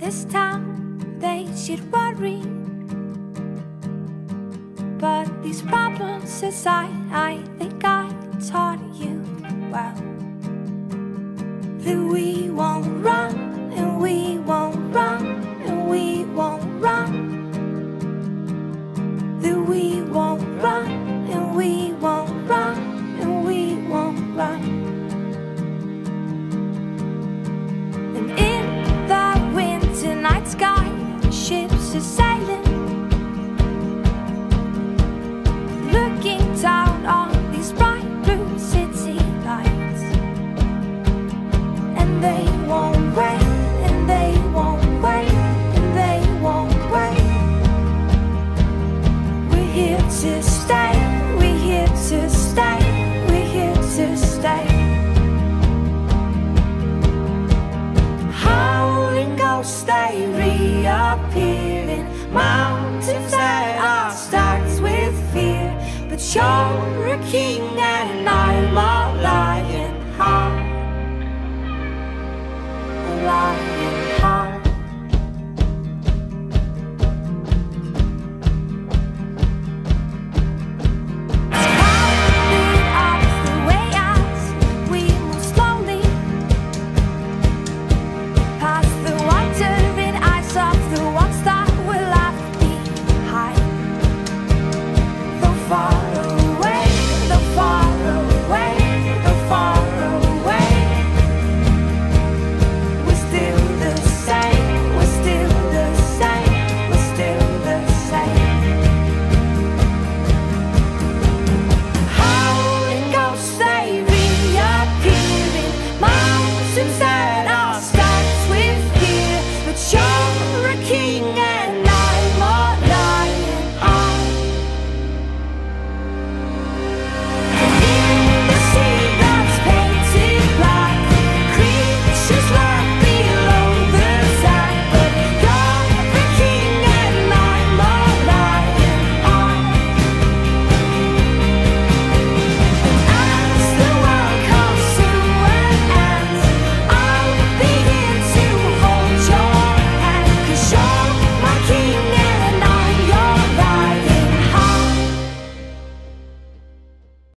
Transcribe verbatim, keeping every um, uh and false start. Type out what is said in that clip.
this town, they should worry. But these problems aside, I think I taught you well that we won't run, and we won't run, and we won't run, that we won't run, and we won't run, and we won't run. And in the winter night sky, ships are sailing, looking down on these bright blue city lights. And they won't wait, and they won't wait, and they won't wait. We're here to stay, we're here to stay, we're here to stay. Howling ghosts, they reappear in mountains that are stacked with fear. But you're a king and I